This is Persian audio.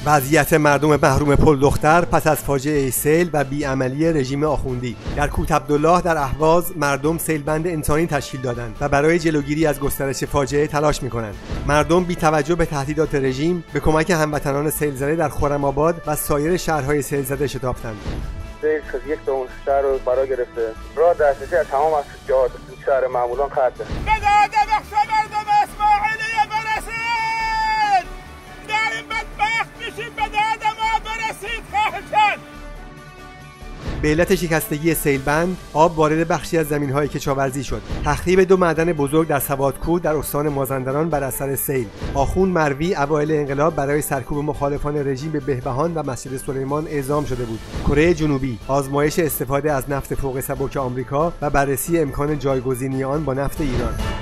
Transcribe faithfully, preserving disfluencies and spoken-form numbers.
وضعیت مردم محروم پل دختر پس از فاجعه سیل و بیعملی رژیم آخوندی. در کوت عبدالله در اهواز مردم سیلبند انسانی تشکیل دادند و برای جلوگیری از گسترش فاجعه تلاش می‌کنند. مردم بی توجه به تهدیدات رژیم به کمک هموطنان سیل زده در خرم‌آباد و سایر شهرهای سیل زده شتافتند. سیل از یک دوم شهر رو فرا گرفته. راه دسترسی از تمام از جهات شهر معمولان قطعه. به علت شکستگی سیلبند آب وارد بخشی از زمین‌های کشاورزی شد. تخریب دو معدن بزرگ در سوادکوه در استان مازندران بر اثر سیل. آخوند مروی اوایل انقلاب برای سرکوب مخالفان رژیم به بهبهان و مسجد سلیمان اعزام شده بود. کره جنوبی آزمایش استفاده از نفت فوق سبک آمریکا و بررسی امکان جایگزینی آن با نفت ایران.